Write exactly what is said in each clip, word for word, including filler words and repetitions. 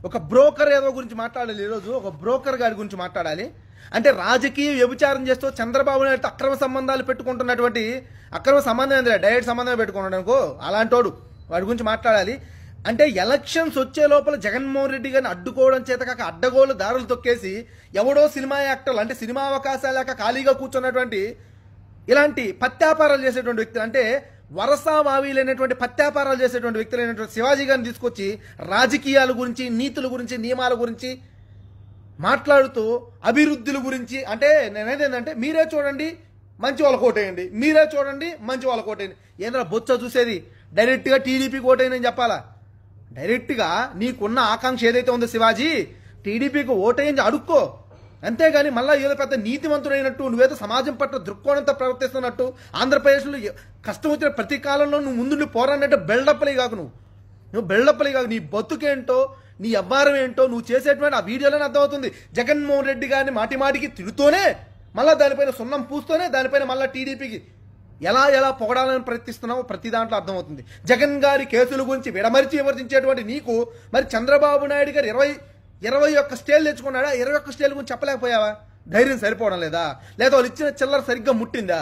ఒక బ్రోకర్ ఏదో గురించి మాట్లాడాలి ఈరోజు, ఒక బ్రోకర్ గారి గురించి మాట్లాడాలి. అంటే రాజకీయ వ్యభిచారం చేస్తూ చంద్రబాబు నాయుడు అక్రమ సంబంధాలు పెట్టుకుంటున్నటువంటి, అక్రమ సంబంధం ఏంటంటే డైరెక్ట్ సంబంధం పెట్టుకున్నాడు అనుకో అలాంటోడు, వాడి గురించి మాట్లాడాలి. అంటే ఎలక్షన్స్ వచ్చే లోపల జగన్మోహన్ రెడ్డి గారిని అడ్డుకోవడం చేత కాక అడ్డగోలు దారులు తొక్కేసి ఎవడో సినిమా యాక్టర్లు అంటే సినిమా అవకాశాలు లేక ఖాళీగా కూర్చున్నటువంటి ఇలాంటి పత్యాపారాలు చేసేటువంటి వ్యక్తులు, అంటే వరస వావీలైనటువంటి పత్యాపారాలు చేసేటువంటి వ్యక్తులైనటువంటి శివాజీ గారిని తీసుకొచ్చి రాజకీయాల గురించి, నీతుల గురించి, నియమాల గురించి మాట్లాడుతూ అభివృద్ధుల గురించి, అంటే నేనేది ఏంటంటే మీరే చూడండి మంచి వాళ్ళ కోటేయండి, మీరే చూడండి మంచి వాళ్ళ కోటేయండి. ఏంద్రా బొత్స చూసేది? డైరెక్ట్గా టీడీపీకి ఓటేయని చెప్పాలా? డైరెక్ట్గా నీకున్న ఆకాంక్ష ఏదైతే ఉందో శివాజీ, టీడీపీకి ఓటేయించి అడుక్కో, అంతేగాని మళ్ళీ ఏదో పెద్ద నీతివంతుడైనట్టు నువ్వేదో సమాజం పట్ల దృక్కోణంతో ప్రవర్తిస్తున్నట్టు ఆంధ్రప్రదేశ్లో కష్టం వచ్చిన ప్రతి కాలంలో నువ్వు ముందు పోరాడినట్టు బిల్డప్లే కాకు, నువ్వు నువ్వు బిల్డప్లే కాకు. నీ బతుకేంటో, నీ వ్యవహారం ఏంటో నువ్వు చేసేటువంటి ఆ వీడియోలోనే అర్థమవుతుంది. జగన్మోహన్ రెడ్డి గారిని మాటి మాటికి తిడుతూనే మళ్ళీ దానిపైన సున్నం పూస్తూనే దానిపైన మళ్ళీ టీడీపీకి ఎలా ఎలా పొగడాలని ప్రయత్నిస్తున్నావో ప్రతి దాంట్లో అర్థమవుతుంది. జగన్ గారి కేసుల గురించి విడమరిచి విమర్శించేటువంటి నీకు మరి చంద్రబాబు నాయుడు గారు ఇరవై ఇరవై ఒక్క స్టేలు తెచ్చుకున్నాడా? ఇరవై ఒక్క స్టేల్ గురించి చెప్పలేకపోయావా? ధైర్యం సరిపోవడం లేదా? లేదా వాళ్ళు ఇచ్చిన చిల్లర సరిగ్గా ముట్టిందా?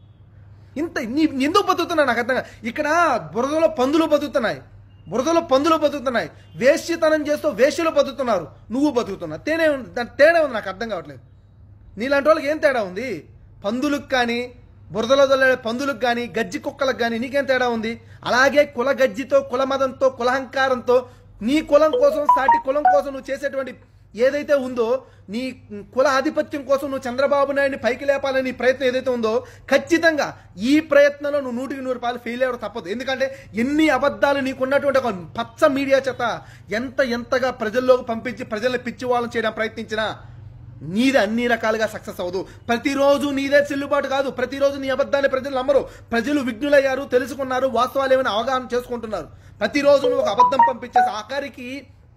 ఇంత నీ ఎందుకు బతుకుతున్నా నాకు అర్థంగా. ఇక్కడ బురదలో పందులు బతుకుతున్నాయి, బురదలో పందులు బతుకుతున్నాయి, వేశ్యతనం చేస్తూ వేశ్యలు బతుకుతున్నారు, నువ్వు బతుకుతున్నావు. తేనే దాని తేడా ఉంది, నాకు అర్థం కావట్లేదు. నీలాంటి వాళ్ళకి ఏం తేడా ఉంది? పందులకు కానీ, బురదలో దొల్లే పందులకు కానీ, గజ్జి కుక్కలకు కానీ నీకేం తేడా ఉంది? అలాగే కుల గజ్జితో, కుల మదంతో, కులహంకారంతో, నీ కులం కోసం, సాటి కులం కోసం నువ్వు చేసేటువంటి ఏదైతే ఉందో, నీ కుల ఆధిపత్యం కోసం నువ్వు చంద్రబాబు నాయుడిని పైకి లేపాలని నీ ప్రయత్నం ఏదైతే ఉందో, ఖచ్చితంగా ఈ ప్రయత్నంలో నువ్వు నూటికి నూరు రూపాయలు ఫెయిల్ అవ్వడం తప్పదు. ఎందుకంటే ఎన్ని అబద్ధాలు నీకున్నటువంటి ఒక పచ్చ మీడియా చేత ఎంత ఎంతగా ప్రజల్లోకి పంపించి ప్రజల్ని పిచ్చి వాళ్ళని చేయడం ప్రయత్నించినా నీది అన్ని రకాలుగా సక్సెస్ అవ్వదు. ప్రతిరోజు నీదే చెల్లుబాటు కాదు. ప్రతిరోజు నీ అబద్ధాన్ని ప్రజలు నమ్మరు. ప్రజలు విఘ్నులయ్యారు, తెలుసుకున్నారు, వాస్తవాలు ఏమైనా అవగాహన చేసుకుంటున్నారు. ప్రతిరోజు నువ్వు ఒక అబద్ధం పంపించేసి ఆఖరికి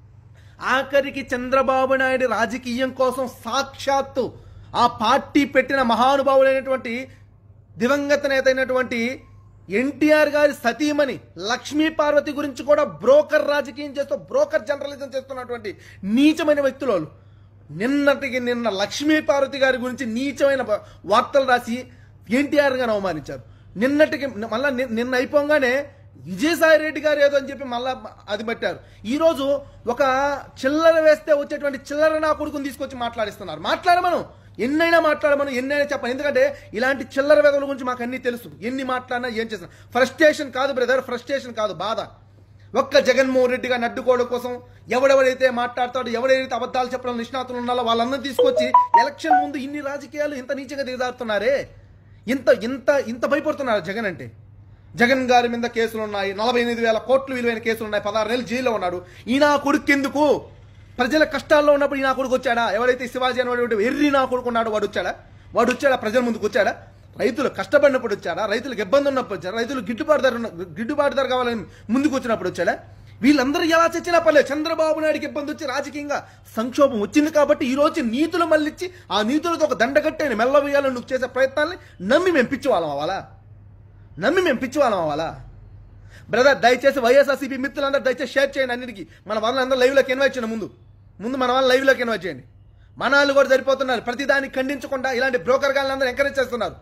ఆఖరికి చంద్రబాబు నాయుడు రాజకీయం కోసం సాక్షాత్తు ఆ పార్టీ పెట్టిన మహానుభావులైనటువంటి దివంగత నేత అయినటువంటి ఎన్టీఆర్ గారి సతీమణి లక్ష్మీ పార్వతి గురించి కూడా బ్రోకర్ రాజకీయం చేస్తూ బ్రోకర్ జర్నలిజం చేస్తున్నటువంటి నీచమైన వ్యక్తులు. నిన్నటికి నిన్న లక్ష్మీ పార్వతి గారి గురించి నీచమైన వార్తలు రాసి ఎన్టీఆర్ గారిని అవమానించారు. నిన్నటికి మళ్ళా నిన్న అయిపోగానే విజయసాయి రెడ్డి గారు ఏదో అని చెప్పి మళ్ళా అది పెట్టారు. ఈరోజు ఒక చిల్లర వేస్తే వచ్చేటువంటి చిల్లర నా కొడుకుని తీసుకొచ్చి మాట్లాడిస్తున్నారు. మాట్లాడమను, ఎన్నైనా మాట్లాడమను, ఎన్నైనా చెప్పను. ఎందుకంటే ఇలాంటి చిల్లర వేదల గురించి మాకు అన్నీ తెలుసు. ఎన్ని మాట్లాడినా ఏం చేసినా ఫ్రస్ట్రేషన్ కాదు బ్రదర్, ఫ్రస్ట్రేషన్ కాదు, బాధ. ఒక్క జగన్మోహన్ రెడ్డి గారిని అడ్డుకోవడం కోసం ఎవడెవడైతే మాట్లాడతాడో, ఎవడైతే అబద్ధాలు చెప్పడం నిష్ణాతులు ఉన్నారో వాళ్ళందరూ తీసుకొచ్చి ఎలక్షన్ ముందు ఇన్ని రాజకీయాలు ఇంత నీచంగా దిగజారుతున్నారే, ఇంత ఇంత ఇంత భయపడుతున్నారు జగన్ అంటే. జగన్ గారి మీద కేసులు ఉన్నాయి, నలభై ఎనిమిది వేల కోట్లు విలువైన కేసులు ఉన్నాయి, పదహారు నెలలు జైల్లో ఉన్నాడు. ఈ నా కొడుకు ఎందుకు? ప్రజల కష్టాల్లో ఉన్నప్పుడు ఈ నా కొడుకు వచ్చాడా? ఎవరైతే శివాజీ అనేవాడు ఎర్రి నా కొడుకు ఉన్నాడో వాడు వచ్చాడా? వాడు వచ్చాడా? ప్రజల ముందుకు వచ్చాడా? రైతులు కష్టపడినప్పుడు వచ్చాడా? రైతులకు ఇబ్బంది ఉన్నప్పుడు వచ్చాడా? రైతులు గిట్టుబాటు ధర గిట్టుబాటు ధర కావాలని ముందుకు వచ్చినప్పుడు వచ్చాడా? వీళ్ళందరూ ఎలా చచ్చినా పర్లేదు, చంద్రబాబు నాయుడికి ఇబ్బంది వచ్చి రాజకీయంగా సంక్షోభం వచ్చింది కాబట్టి ఈ రోజు నీతులు మళ్ళిచ్చి ఆ నీతులతో ఒక దండగట్టేని మెల్లవేయాలని నువ్వు చేసే ప్రయత్నాన్ని నమ్మి మేము పిచ్చివాళ్ళం అవ్వాలా? నమ్మి మేము పిచ్చివాళ్ళం అవ్వాలా? బ్రదర్ దయచేసి వైఎస్ఆర్సీపీ మిత్రులందరూ దయచేసి షేర్ చేయండి అన్నిటికీ. మన వాళ్ళందరూ లైవ్లోకి ఇన్వైట్ చేయండి. ముందు ముందు మన వాళ్ళు లైవ్లోకి ఇన్వైట్ చేయండి. మన వాళ్ళు కూడా సరిపోతున్నారు, ప్రతిదాన్ని ఖండించకుండా ఇలాంటి బ్రోకర్ గాళ్ళందరూ ఎంకరేజ్ చేస్తున్నారు.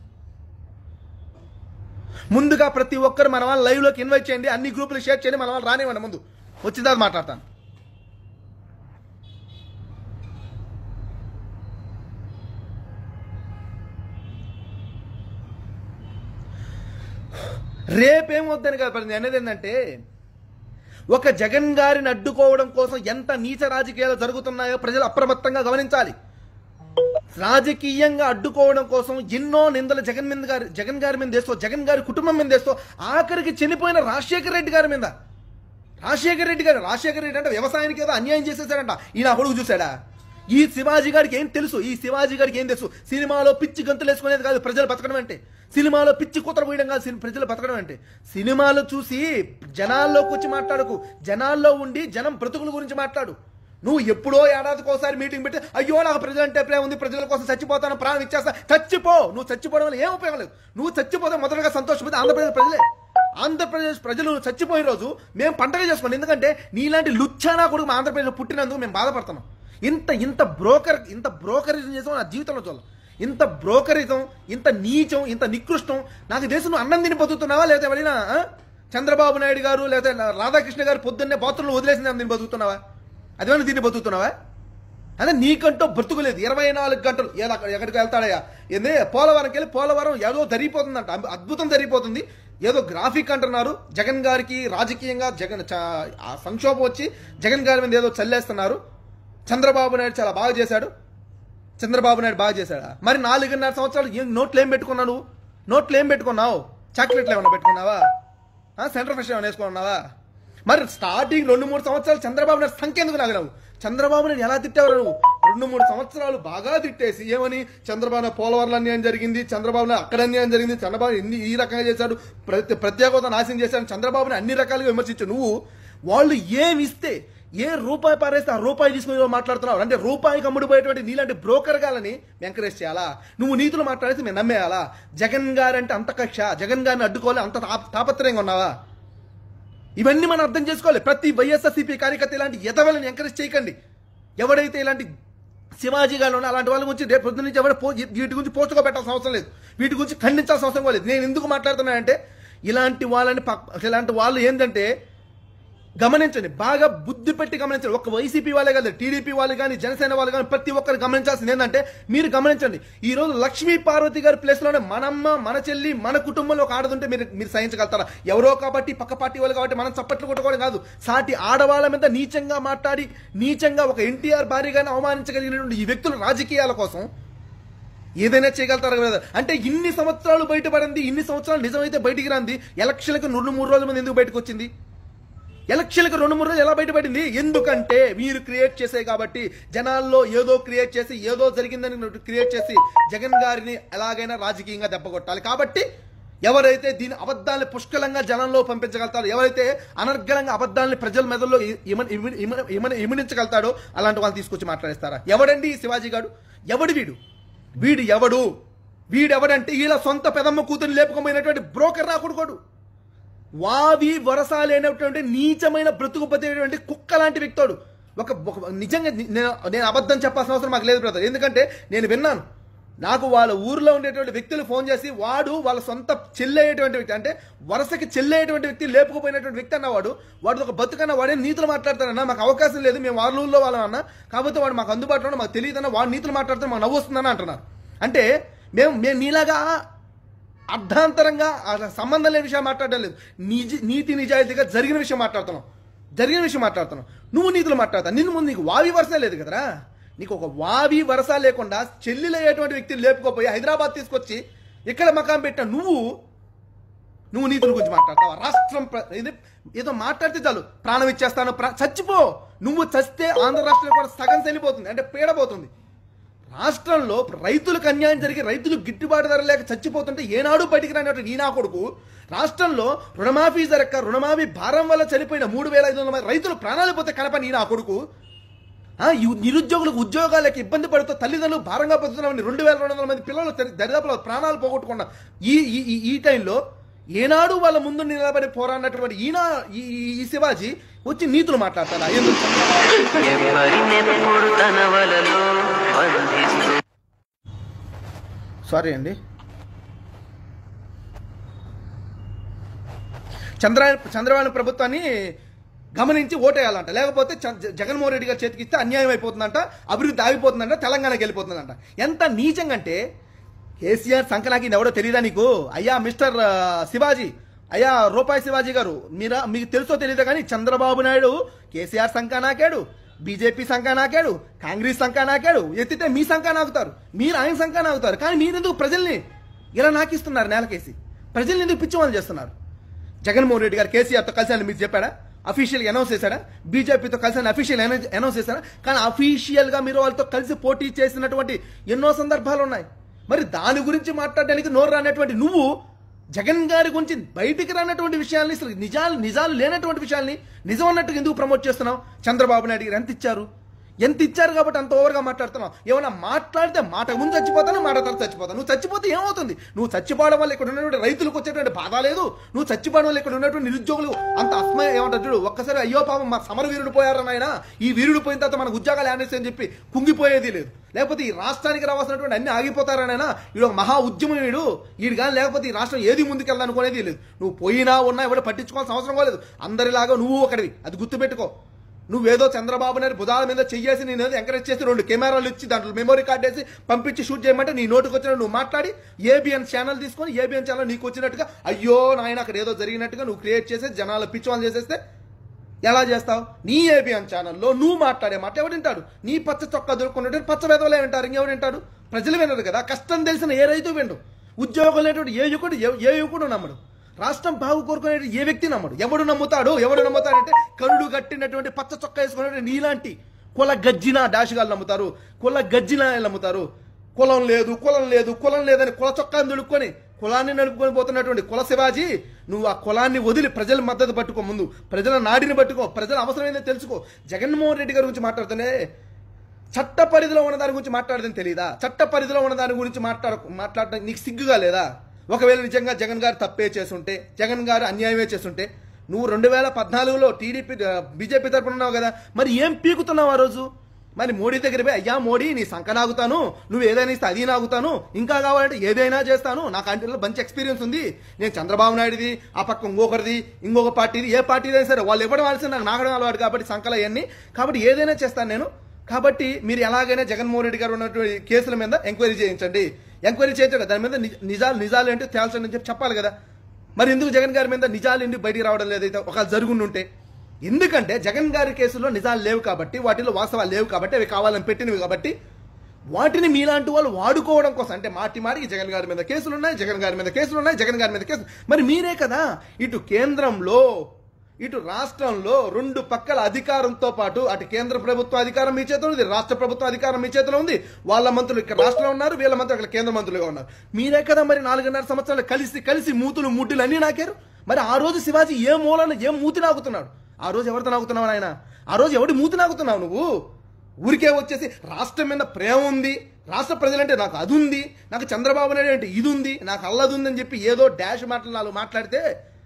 ముందుగా ప్రతి ఒక్కరు మన వాళ్ళు లైవ్లోకి ఇన్వైట్ చేయండి, అన్ని గ్రూపులు షేర్ చేయండి. మన వాళ్ళు రానివ్వండి, ముందు వచ్చిన తర్వాత మాట్లాడతాను. రేపేమవుద్దని కదా నేను అనేది ఏంటంటే, ఒక జగన్ గారిని అడ్డుకోవడం కోసం ఎంత నీచ రాజకీయాలు జరుగుతున్నాయో ప్రజలు అప్రమత్తంగా గమనించాలి. రాజకీయంగా అడ్డుకోవడం కోసం ఎన్నో నిందలు జగన్ మీద గారి జగన్ గారి మీద వేస్తూ, జగన్ గారి కుటుంబం మీద వేస్తూ, ఆఖరికి చనిపోయిన రాజశేఖర రెడ్డి గారి మీద రాజశేఖర రెడ్డి గారు రాజశేఖర రెడ్డి అంటే వ్యవసాయానికి ఏదో అన్యాయం చేసేసాడంట. ఈ నా కొడుకు చూశాడా? ఈ శివాజీ గారికి ఏం తెలుసు? ఈ శివాజీ గారికి ఏం తెలుసు? సినిమాలో పిచ్చి గంతులు వేసుకునేది కాదు ప్రజలు బతకడం అంటే, సినిమాలో పిచ్చి కూతర పోయడం కాదు ప్రజలు బతకడం అంటే. సినిమాలు చూసి జనాల్లోకి వచ్చి మాట్లాడకు, జనాల్లో ఉండి జనం బ్రతుకుల గురించి మాట్లాడు. నువ్వు ఎప్పుడో ఏడాదికి ఒకసారి మీటింగ్ పెట్టి అయ్యో నాకు ప్రజలంటే ప్రేమ ఉంది, ప్రజల కోసం చచ్చిపోతాను, ప్రాణం ఇచ్చేస్తా, చచ్చిపో. నువ్వు చచ్చిపోవడం వల్ల ఏం ఉపయోగం లేదు. నువ్వు చచ్చిపోతే మొదటగా సంతోషపోతే ఆంధ్రప్రదేశ్ ప్రజలే. ఆంధ్రప్రదేశ్ ప్రజలు చచ్చిపోయే రోజు మేము పండగ చేసుకోండి. ఎందుకంటే నీలాంటి లుచ్చానా కొడుకు మా ఆంధ్రప్రదేశ్లో పుట్టినందుకు మేము బాధపడుతున్నాం. ఇంత ఇంత బ్రోకర్ ఇంత బ్రోకరిజం చేసాం నా జీవితంలో చూడాలి. ఇంత బ్రోకరిజం, ఇంత నీచం, ఇంత నికృష్టం. నాకు దేశం నువ్వు అన్నం తిని బతుకుతున్నావా, లేదా ఎవరైనా చంద్రబాబు నాయుడు గారు లేదా రాధాకృష్ణ గారు పొద్దున్నే బాత్రూంలో వదిలేసింది అన్నం తిని బతుకుతున్నావా? అదేమన్నా తిని బతుకుతున్నావా? అదే నీకంటూ బ్రతుకులేదు. ఇరవై నాలుగు గంటలు ఏదో ఎక్కడికి వెళ్తాడయ్యా, ఏంది పోలవరంకి వెళ్ళి పోలవరం ఏదో జరిగిపోతుందంట, అద్భుతం జరిగిపోతుంది. ఏదో గ్రాఫిక్ అంటున్నారు. జగన్ గారికి రాజకీయంగా జగన్ సంక్షోభం వచ్చి జగన్ గారి మీద ఏదో చల్లేస్తున్నారు. చంద్రబాబు నాయుడు చాలా బాగా చేశాడు, చంద్రబాబు నాయుడు బాగా చేశాడా? మరి నాలుగున్నర సంవత్సరాలు ఏం నోట్లు ఏం పెట్టుకున్నావు? నువ్వు నోట్లు ఏం పెట్టుకున్నావు? చాక్లెట్లు ఏమన్నా పెట్టుకున్నావా? సెంటర్ ఫ్రెష్ ఏమైనా వేసుకున్నావా? మరి స్టార్టింగ్ రెండు మూడు సంవత్సరాలు చంద్రబాబు నాయుడు సంఖ్య ఎందుకు నాగరావు? చంద్రబాబు నాయుడు ఎలా తిట్టావు నువ్వు? రెండు మూడు సంవత్సరాలు బాగా తిట్టేసి ఏమని చంద్రబాబు పోలవరం అన్యాయం జరిగింది, చంద్రబాబు నాయుడు అక్కడ అన్యాయం జరిగింది, చంద్రబాబు ఎన్ని ఈ రకంగా చేశాడు, ప్రతి ప్రత్యేకత నాశనం చేశాడు, చంద్రబాబుని అన్ని రకాలుగా విమర్శించు నువ్వు. వాళ్ళు ఏమి ఇస్తే ఏ రూపాయి పారేస్తే ఆ రూపాయి తీసుకుని మాట్లాడుతున్నావు. అంటే రూపాయికి అమ్ముడుపోయేటువంటి నీలాంటి బ్రోకర్ గాలని ఎంకరేజ్ చేయాలా? నువ్వు నీతులు మాట్లాడితే మేము నమ్మేయాలా? జగన్ గారంటే అంత కక్ష, జగన్ గారిని అడ్డుకోవాలి అంత తాపత్రయంగా ఉన్నావా? ఇవన్నీ మనం అర్థం చేసుకోవాలి. ప్రతి వైఎస్ఆర్సీపీ కార్యకర్త ఇలాంటి ఎదవలని ఎంకరేజ్ చేయకండి. ఎవడైతే ఇలాంటి శివాజీ గారు ఉన్నా అలాంటి వాళ్ళ గురించి రేపు పొద్దున్న నుంచి ఎవరు వీటి గురించి పోస్టుగా పెట్టాల్సిన అవసరం లేదు, వీటి గురించి ఖండించాల్సిన అవసరం లేదు. నేను ఎందుకు మాట్లాడుతున్నానంటే ఇలాంటి వాళ్ళని ఇలాంటి వాళ్ళు ఏంటంటే గమనించండి, బాగా బుద్ధి పెట్టి గమనించండి. ఒక వైసీపీ వాళ్ళే కాదు, టీడీపీ వాళ్ళు కానీ జనసేన వాళ్ళు కానీ ప్రతి ఒక్కరు గమనించాల్సింది ఏంటంటే మీరు గమనించండి. ఈ రోజు లక్ష్మీ పార్వతి గారి ప్లేస్లోనే మనమ్మ మన చెల్లి మన కుటుంబంలో ఒక ఆడదుంటే మీరు మీరు సహించగలుగుతారా? ఎవరో కాబట్టి పక్క పార్టీ వాళ్ళు కాబట్టి మనం చప్పట్లు కొట్టుకోవడం కాదు, సాటి ఆడవాళ్ళ మీద నీచంగా మాట్లాడి నీచంగా ఒక ఎన్టీఆర్ భారీగానే అవమానించగలిగినటువంటి ఈ వ్యక్తులు రాజకీయాల కోసం ఏదైనా చేయగలుగుతారు కదా? అంటే ఇన్ని సంవత్సరాలు బయటపడింది, ఇన్ని సంవత్సరాలు నిజమైతే బయటికి రాంది, ఎలక్షన్లకు రెండు మూడు రోజుల మంది ఎందుకు బయటకు వచ్చింది? ఎలక్షన్లకు రెండు మూడు రోజులు ఎలా బయటపడింది? ఎందుకంటే మీరు క్రియేట్ చేసే కాబట్టి, జనాల్లో ఏదో క్రియేట్ చేసి ఏదో జరిగిందని క్రియేట్ చేసి జగన్ గారిని ఎలాగైనా రాజకీయంగా దెబ్బకొట్టాలి. కాబట్టి ఎవరైతే దీని అబద్ధాన్ని పుష్కలంగా జనంలో పంపించగలుగుతారో, ఎవరైతే అనర్గళంగా అబద్ధాన్ని ప్రజల మెదల్లో ఇమిడించగలుగుతాడో అలాంటి వాళ్ళు తీసుకొచ్చి మాట్లాడిస్తారా? ఎవడండి శివాజీ గారు? ఎవడు వీడు? వీడు ఎవడు? వీడెవడంటే వీళ్ళ సొంత పెదమ్మ కూతురు లేపుకోమైనటువంటి బ్రోకర్ రాకూడదు, వావి వరస లేనటువంటి నీచమైన బ్రతుకు బతికేటువంటి కుక్క లాంటి వ్యక్తుడు. ఒక నిజంగా నేను నేను అబద్ధం చెప్పాల్సిన అవసరం మాకు లేదు బ్రదర్. ఎందుకంటే నేను విన్నాను, నాకు వాళ్ళ ఊర్లో ఉండేటువంటి వ్యక్తులు ఫోన్ చేసి వాడు వాళ్ళ సొంత చెల్లయ్యేటువంటి వ్యక్తి, అంటే వరసకి చెల్లయ్యేటువంటి వ్యక్తి లేపుకుపోయినటువంటి వ్యక్తి అన్నవాడు, వాడు ఒక బతుకన్నా వాడే నీతులు మాట్లాడతానన్నా, మాకు అవకాశం లేదు, మేము వాళ్ళ ఊళ్ళో వాళ్ళం అన్నా, కాకపోతే వాడు మాకు అందుబాటులో మాకు తెలియదన్నా, వాడు నీతులు మాట్లాడితే మాకు నవ్వు వస్తుందని అంటున్నారు. అంటే మేము మేము నీలాగా అర్ధాంతరంగా సంబంధం లేని విషయం మాట్లాడడం లేదు, నిజ నీతి నిజాయితీగా జరిగిన విషయం మాట్లాడుతున్నాం, జరిగిన విషయం మాట్లాడుతున్నాం. నువ్వు నీతులు మాట్లాడతావు. నిన్ను ముందు నీకు వావి వరస లేదు కదరా, నీకు ఒక వావి వరస లేకుండా చెల్లిలయ్యేటువంటి వ్యక్తిని లేపుకోపోయి హైదరాబాద్ తీసుకొచ్చి ఇక్కడ మకాం పెట్టిన నువ్వు నువ్వు నీతుల గురించి మాట్లాడతావా? రాష్ట్రం ఏదో మాట్లాడితే చాలు ప్రాణం ఇచ్చేస్తాను, చచ్చిపో. నువ్వు చస్తే ఆంధ్ర రాష్ట్రంలో కూడా సగం చనిపోతుంది, అంటే పీడపోతుంది. రాష్ట్రంలో రైతులకు అన్యాయం జరిగి రైతులు గిట్టుబాటు ధర లేక చచ్చిపోతుంటే ఏనాడు బయటికి రానటువంటి నీ నా కొడుకు రాష్ట్రంలో రుణమాఫీ జరగక రుణమాఫీ భారం వల్ల చనిపోయిన మూడు వేల ఐదు వందల మంది రైతులు ప్రాణాలు పోతే కనప నీ నా కొడుకు నిరుద్యోగులకు ఉద్యోగాలకు ఇబ్బంది పడుతూ తల్లిదండ్రులు భారంగా పొందుతున్నామని రెండు వేల రెండు వందల మంది పిల్లలు దరిదాపులో ప్రాణాలు పోగొట్టుకున్న ఈ ఈ టైంలో ఏనాడు వాళ్ళ ముందు నిలబడి పోరాడినటువంటి ఈయన ఈ శివాజీ వచ్చి నీతులు మాట్లాడతాడా? సారీ అండి. చంద్ర చంద్రబాబు ప్రభుత్వాన్ని గమనించి ఓటేయాలంట, లేకపోతే జగన్మోహన్ రెడ్డి గారి చేతికి ఇస్తే అన్యాయం అయిపోతుందంట, అభివృద్ధి ఆగిపోతుందంట, తెలంగాణకి వెళ్ళిపోతుందంట. ఎంత నీచంగా అంటే కేసీఆర్ సంకనాకి ఎవడో తెలియదా నీకు? అయ్యా మిస్టర్ శివాజీ, అయ్యా రూపాయి శివాజీ గారు, మీరా మీకు తెలుసో తెలియదు కానీ చంద్రబాబు నాయుడు కేసీఆర్ సంఖ నాకాడు, బీజేపీ సంఖ నాకాడు, కాంగ్రెస్ సంఖ నాకాడు, ఎత్తితే మీ సంఖ నాకుతారు, మీరు ఆయన సంఖ నాకుతారు. కానీ మీరెందుకు ప్రజల్ని ఇలా నాకిస్తున్నారు? నేలకేసి ప్రజల్ని ఎందుకు పిచ్చివాళ్ళు చేస్తున్నారు? జగన్మోహన్ రెడ్డి గారు కేసీఆర్తో కలిసి అని మీకు చెప్పాడా? అఫీషియల్గా అనౌన్స్ చేశాడా? బీజేపీతో కలిసి అఫీషియల్ అనౌన్స్ చేశారా? కానీ అఫీషియల్గా మీరు వాళ్ళతో కలిసి పోటీ చేసినటువంటి ఎన్నో సందర్భాలు ఉన్నాయి. మరి దాని గురించి మాట్లాడడానికి నోరు రానటువంటి నువ్వు జగన్ గారి గురించి బయటికి రానటువంటి విషయాల్ని, అసలు నిజాలు నిజాలు లేనటువంటి విషయాల్ని నిజం అన్నట్టుగా ఎందుకు ప్రమోట్ చేస్తున్నావు? చంద్రబాబు నాయుడు గారు ఎంత ఇచ్చారు? ఎంత ఇచ్చారు కాబట్టి అంత ఓవర్గా మాట్లాడుతున్నావు. ఏమన్నా మాట్లాడితే మాట ముందు చచ్చిపోతాను, మాట తర్వాత చచ్చిపోతాను. నువ్వు చచ్చిపోతే ఏమవుతుంది? నువ్వు చచ్చిపోవడం వల్ల ఇక్కడ ఉన్నటువంటి రైతులకు వచ్చేటువంటి బాధ లేదు. నువ్వు చచ్చిపోవడం వల్ల ఇక్కడ ఉన్నటువంటి నిరుద్యోగులు అంత అస్మయ ఏమంటారు చూడు, ఒక్కసారి అయ్యో పాపం మా సమర వీరుడు పోయారని ఆయన, ఈ వీరుడు పోయిన తర్వాత మనకు ఉద్యోగాలు ఆనేసి అని చెప్పి కుంగిపోయేది లేదు. లేకపోతే ఈ రాష్ట్రానికి రావాల్సినటువంటి అన్ని ఆగిపోతారనైనా వీడు ఒక మహా ఉద్యమం, వీడు వీడు కానీ లేకపోతే ఈ రాష్ట్రం ఏది ముందుకెళ్ళాలనుకునేది లేదు. నువ్వు పోయినా ఉన్నా ఎవరు పట్టించుకోవాల్సిన అవసరం లేదు. అందరిలాగా నువ్వు ఒకటివి, అది గుర్తుపెట్టుకో. నువ్వేదో చంద్రబాబు నాయుడు భుజాల మీద చెయ్యేసి నేను ఏదో ఎంకరేజ్ చేసి రెండు కెమెరాలు ఇచ్చి దాంట్లో మెమరీ కార్డు వేసి పంపించి షూట్ చేయమంటే నీ నోటుకు వచ్చిన నువ్వు మాట్లాడి ఏబిఎన్ ఛానల్ తీసుకొని ఏబిఎన్ ఛానల్ నీకు వచ్చినట్టుగా అయ్యో నాయన అక్కడ ఏదో జరిగినట్టుగా నువ్వు క్రియేట్ చేసి జనాలు పిచ్చివాళ్ళు చేసేస్తే ఎలా చేస్తావు? నీ ఏబిఎన్ ఛానల్లో నువ్వు మాట్లాడే మాట ఎవడు వింటాడు? నీ పచ్చ చొక్కా దొరుకున్నట్టు పచ్చ వేదవలే వింటారు, ఇంకెవరు వింటాడు? ప్రజలు వినరు కదా. కష్టం తెలిసిన ఏ రైతు విండు, ఉద్యోగం లేనటువంటి ఏ యువకుడు ఏ యువకుడు నమ్మడు, రాష్ట్రం బాగు కోరుకునే ఏ వ్యక్తి నమ్మడు. ఎవడు నమ్ముతాడు? ఎవడు నమ్ముతాడంటే కరుడు కట్టినటువంటి పచ్చ చొక్కా వేసుకున్నటువంటి నీలాంటి కుల గజ్జిన డాషిగాలు నమ్ముతారు, కుల గజ్జిన నమ్ముతారు. కులం లేదు కులం లేదు కులం లేదని కుల చొక్కాని దుడుక్కొని కులాన్ని నడుపుకొని పోతున్నటువంటి కుల శివాజీ, నువ్వు ఆ కులాన్ని వదిలి ప్రజల మద్దతు పట్టుకో, ముందు ప్రజల నాడిని పట్టుకో, ప్రజల అవసరమైందో తెలుసుకో. జగన్మోహన్ రెడ్డి గారి గురించి మాట్లాడుతూనే చట్ట పరిధిలో ఉన్న దాని గురించి మాట్లాడదని తెలియదా? చట్ట పరిధిలో ఉన్న దాని గురించి మాట్లాడ మాట్లాడడానికి నీకు సిగ్గుగా లేదా? ఒకవేళ నిజంగా జగన్ గారు తప్పే చేస్తుంటే, జగన్ గారు అన్యాయమే చేస్తుంటే, నువ్వు రెండు వేల పద్నాలుగులో టీడీపీ బీజేపీ తరపున ఉన్నావు కదా, మరి ఏం పీకుతున్నావు ఆ రోజు? మరి మోడీ దగ్గర పోయి అయ్యా మోడీ నీ సంఖ నాగుతాను, నువ్వు ఏదైనా ఇస్తే అది నాగుతాను, ఇంకా కావాలంటే ఏదైనా చేస్తాను, నాకు అంటే మంచి ఎక్స్పీరియన్స్ ఉంది, నేను చంద్రబాబు నాయుడుది, ఆ పక్క ఇంకొకరిది, ఇంకొక పార్టీది, ఏ పార్టీది అయినా సరే వాళ్ళు ఇవ్వడం వాల్సిన నాకు నాగడం అలవాటు కాబట్టి సంఖలు అవన్నీ, కాబట్టి ఏదైనా చేస్తాను నేను. కాబట్టి మీరు ఎలాగైనా జగన్మోహన్ రెడ్డి గారు ఉన్నటువంటి కేసుల మీద ఎంక్వైరీ చేయించండి, ఎంక్వైరీ చేయించండి, దాని మీద నిజాలు నిజాలు ఏంటో తేల్చండి అని చెప్పి చెప్పాలి కదా. మరి ఎందుకు జగన్ గారి మీద నిజాలు ఏంటి బయటికి రావడం లేదైతే ఒకవేళ జరుగుండుంటే? ఎందుకంటే జగన్ గారి కేసులో నిజాలు లేవు కాబట్టి, వాటిలో వాస్తవాలు లేవు కాబట్టి, అవి కావాలని పెట్టినవి కాబట్టి వాటిని మీలాంటి వాళ్ళు వాడుకోవడం కోసం, అంటే మాటి మాటికి జగన్ గారి మీద కేసులు ఉన్నాయి, జగన్ గారి మీద కేసులు ఉన్నాయి, జగన్ గారి మీద కేసులు. మరి మీరే కదా ఇటు కేంద్రంలో ఇటు రాష్ట్రంలో రెండు పక్కల అధికారంతో పాటు అటు కేంద్ర ప్రభుత్వ అధికారం మీ చేతిలో ఉంది, రాష్ట్ర ప్రభుత్వ అధికారం మీ చేతిలో ఉంది. వాళ్ళ మంత్రులు ఇక్కడ రాష్ట్రంలో ఉన్నారు, వీళ్ళ మంత్రులు ఇక్కడ కేంద్ర మంత్రులుగా ఉన్నారు. మీరే కదా మరి నాలుగున్నర సంవత్సరాలు కలిసి కలిసి మూతులు ముడ్డులు అన్నీ నాకారు. మరి ఆ రోజు శివాజీ ఏ మూలన ఏం మూతి నాకుతున్నాడు? ఆ రోజు ఎవరితో నాకుతున్నావు ఆయన? ఆ రోజు ఎవడి మూతి నాకుతున్నావు నువ్వు? ఊరికే వచ్చేసి రాష్ట్రం మీద ప్రేమ ఉంది, రాష్ట్ర ప్రజలంటే నాకు అది ఉంది, నాకు చంద్రబాబు నాయుడు అంటే ఇది ఉంది, నాకు అల్లది ఉందని చెప్పి ఏదో డాష్ మాటలు నాలుగు మాట్లాడితే